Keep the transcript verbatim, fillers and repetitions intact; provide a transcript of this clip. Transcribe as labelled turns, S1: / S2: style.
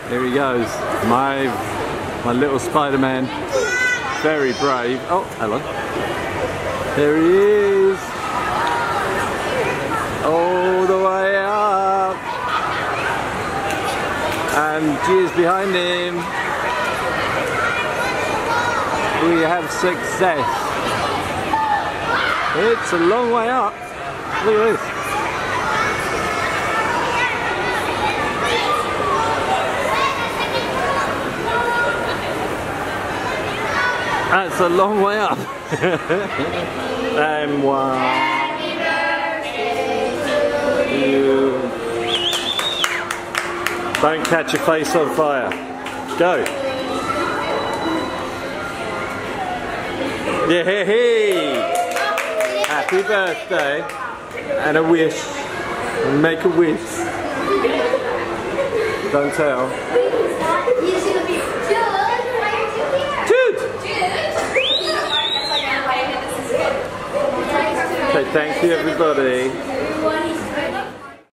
S1: Here he goes. My, my little Spider-Man. Very brave. Oh, hello. There he is. All the way up. And Jhea's behind him. We have success. It's a long way up. Look at this. That's a long way up. And one. Two. Don't catch your face on fire. Go. Yay! Happy birthday. And a wish. Make a wish. Don't tell. Okay, thank you everybody.